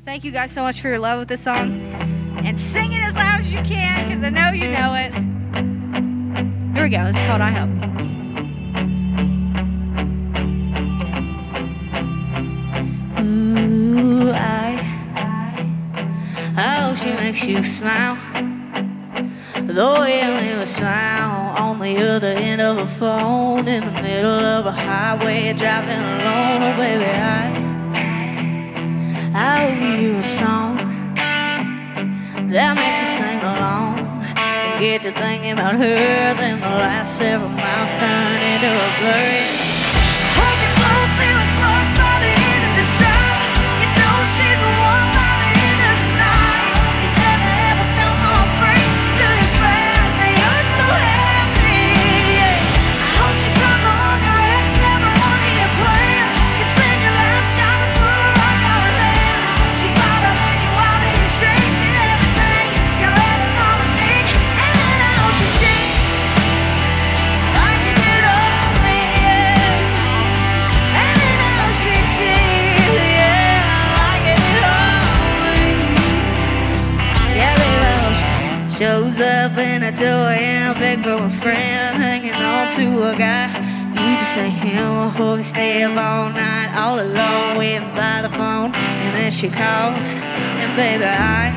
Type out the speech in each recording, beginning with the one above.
Thank you guys so much for your love with this song. And sing it as loud as you can, because I know you know it. Here we go. This is called I Hope. Ooh, I hope she makes you smile. The way you make a sound on the other end of a phone, in the middle of a highway, driving alone. Oh baby, I owe you a song that makes you sing along and get you thinking about her. Then the last several miles turn into a blur. Hope you both feel as much by the end of the drive. You know she's the one by the end of the night. You never ever felt more free till your friends say you're so happy. Yeah. I hope she comes along your ex, every one of your plans. You spend your last time and put her rock on her hand. She's wider than you, wider your strength. She's everything you're ever gonna need. And then I hope she cheats like you did on me, yeah. And then I hope she cheats, yeah, like you did on me. Yeah, baby, I hope she shows up in a 2 a.m. pic from a friend, hanging on to a guy. You just ain't him. I hope you stay up all night, all alone, waiting by the phone. And then she calls, and baby, I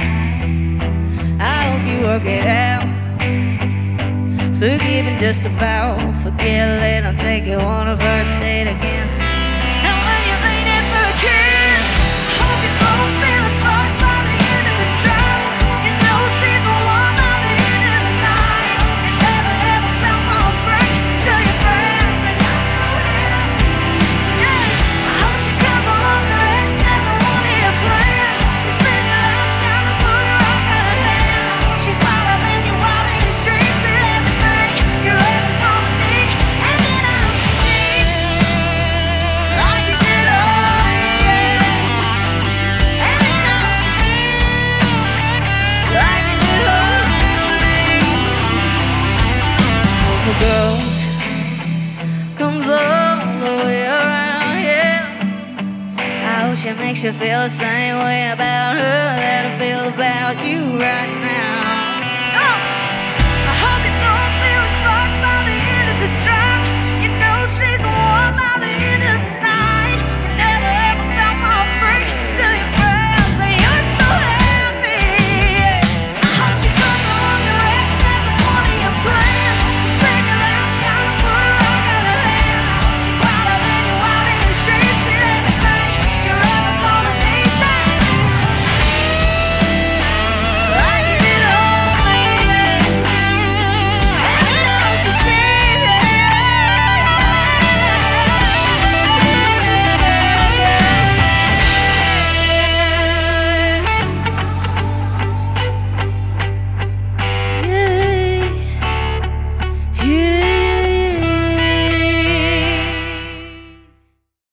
hope you work it out. Forgiving just about, forget, let her take you on a first date again. Now when you ain't it for a kiss, hope you both feel as much by the end of the drive. You know she's the one by the end of the night. You never ever felt more free till your friends say you're so happy. Yeah, I hope she comes along your ex, every one of your plans. You spend your last time and put her rock on her hand. She's wilder than you, wilder your streets, and everything you're ever gonna need. And then I hope she cheats like you did on me, yeah. And then I hope she cheats like you did on me. Hope a girl's comes all the way around, yeah. I hope she makes you feel the same way about her that I feel about you right now.